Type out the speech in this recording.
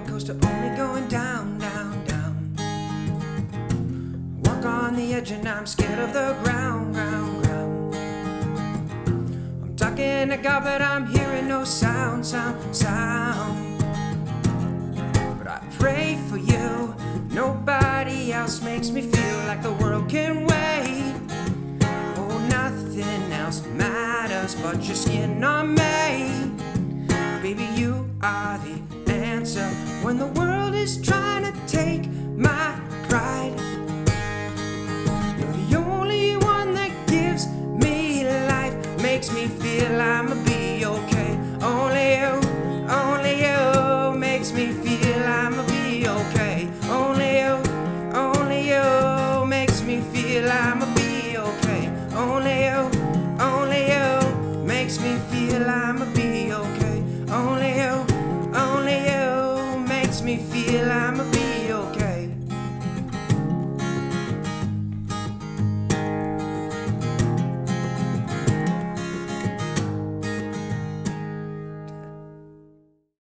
roller coaster only going down, down, down. Walk on the edge and I'm scared of the ground, ground, ground. I'm talking to God but I'm hearing no sound, sound, sound. But I pray for you. Nobody else makes me feel like the world can wait. Oh, nothing else matters but your skin on me. Baby, you are the answer when the world is trying to take my pride. You're the only one that gives me life, makes me feel I'ma be okay. Only you makes me feel I'ma be okay. Only you makes me feel I'ma be okay. Only you makes me feel I'ma be okay. Only you makes me feel I'ma be